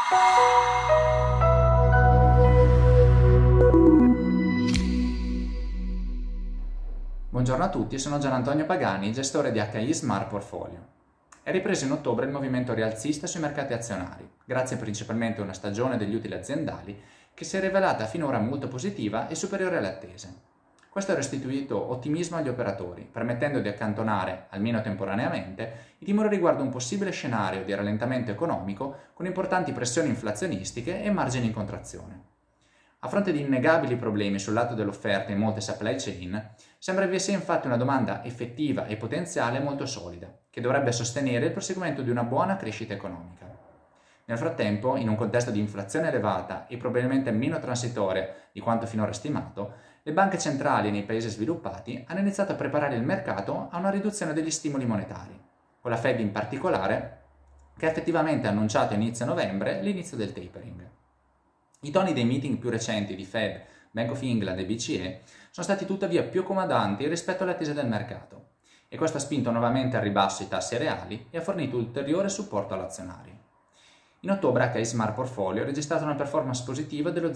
Buongiorno a tutti, sono Gian Antonio Pagani, gestore di HI Smart Portfolio. È ripreso in ottobre il movimento rialzista sui mercati azionari, grazie principalmente a una stagione degli utili aziendali che si è rivelata finora molto positiva e superiore alle attese. Questo ha restituito ottimismo agli operatori, permettendo di accantonare, almeno temporaneamente, i timori riguardo un possibile scenario di rallentamento economico con importanti pressioni inflazionistiche e margini in contrazione. A fronte di innegabili problemi sul lato dell'offerta in molte supply chain, sembra vi sia infatti una domanda effettiva e potenziale molto solida, che dovrebbe sostenere il proseguimento di una buona crescita economica. Nel frattempo, in un contesto di inflazione elevata e probabilmente meno transitoria di quanto finora stimato, le banche centrali nei paesi sviluppati hanno iniziato a preparare il mercato a una riduzione degli stimoli monetari, con la Fed in particolare, che ha effettivamente annunciato a inizio novembre l'inizio del tapering. I toni dei meeting più recenti di Fed, Bank of England e BCE sono stati tuttavia più accomodanti rispetto alle attese del mercato, e questo ha spinto nuovamente al ribasso i tassi reali e ha fornito ulteriore supporto all'azionario. In ottobre HI Smart Portfolio ha registrato una performance positiva dello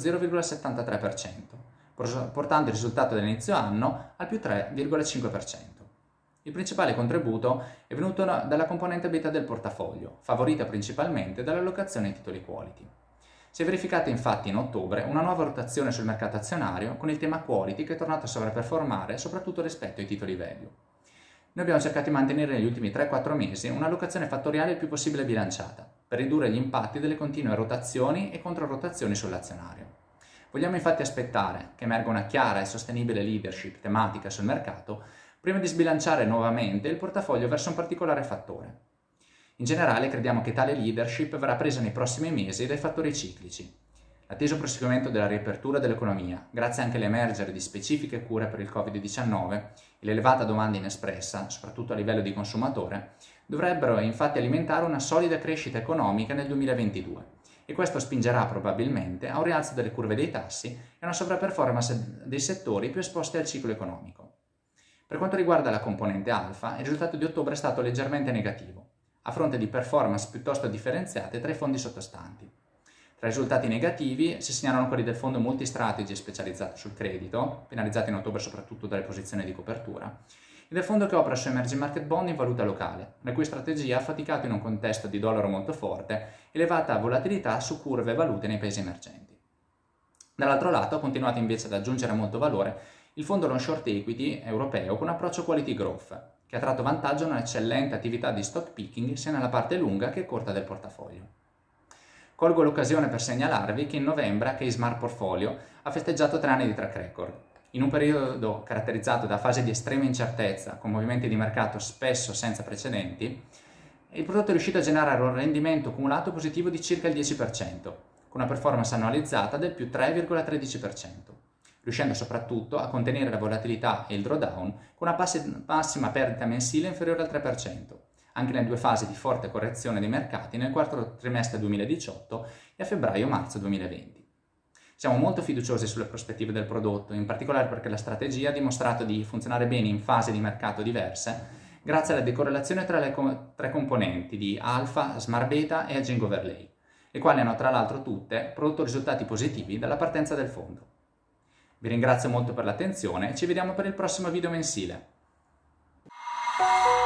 0,73%, portando il risultato dell'inizio anno al più 3,5%. Il principale contributo è venuto dalla componente beta del portafoglio, favorita principalmente dall'allocazione ai titoli quality. Si è verificata infatti in ottobre una nuova rotazione sul mercato azionario con il tema quality che è tornato a sovraperformare soprattutto rispetto ai titoli value. Noi abbiamo cercato di mantenere negli ultimi 3-4 mesi un'allocazione fattoriale il più possibile bilanciata, per ridurre gli impatti delle continue rotazioni e controrotazioni sull'azionario. Vogliamo infatti aspettare che emerga una chiara e sostenibile leadership tematica sul mercato prima di sbilanciare nuovamente il portafoglio verso un particolare fattore. In generale crediamo che tale leadership verrà presa nei prossimi mesi dai fattori ciclici. L'atteso proseguimento della riapertura dell'economia, grazie anche all'emergere di specifiche cure per il Covid-19 e l'elevata domanda inespressa, soprattutto a livello di consumatore, dovrebbero infatti alimentare una solida crescita economica nel 2022 e questo spingerà probabilmente a un rialzo delle curve dei tassi e a una sovraperformance dei settori più esposti al ciclo economico. Per quanto riguarda la componente alfa, il risultato di ottobre è stato leggermente negativo, a fronte di performance piuttosto differenziate tra i fondi sottostanti. Tra i risultati negativi si segnalano quelli del fondo multistrategy specializzato sul credito, penalizzato in ottobre soprattutto dalle posizioni di copertura, e del fondo che opera su emerging market bond in valuta locale, la cui strategia ha faticato in un contesto di dollaro molto forte e elevata volatilità su curve e valute nei paesi emergenti. Dall'altro lato ha continuato invece ad aggiungere molto valore il fondo long short equity europeo con approccio quality growth, che ha tratto vantaggio da un'eccellente attività di stock picking sia nella parte lunga che corta del portafoglio. Colgo l'occasione per segnalarvi che in novembre HI Smart Portfolio ha festeggiato 3 anni di track record. In un periodo caratterizzato da fasi di estrema incertezza, con movimenti di mercato spesso senza precedenti, il prodotto è riuscito a generare un rendimento accumulato positivo di circa il 10%, con una performance annualizzata del più 3,13%, riuscendo soprattutto a contenere la volatilità e il drawdown con una massima perdita mensile inferiore al 3%, anche nelle due fasi di forte correzione dei mercati nel quarto trimestre 2018 e a febbraio-marzo 2020. Siamo molto fiduciosi sulle prospettive del prodotto, in particolare perché la strategia ha dimostrato di funzionare bene in fasi di mercato diverse, grazie alla decorrelazione tra le tre componenti di alfa, smart beta e hedging overlay, le quali hanno tra l'altro tutte prodotto risultati positivi dalla partenza del fondo. Vi ringrazio molto per l'attenzione e ci vediamo per il prossimo video mensile.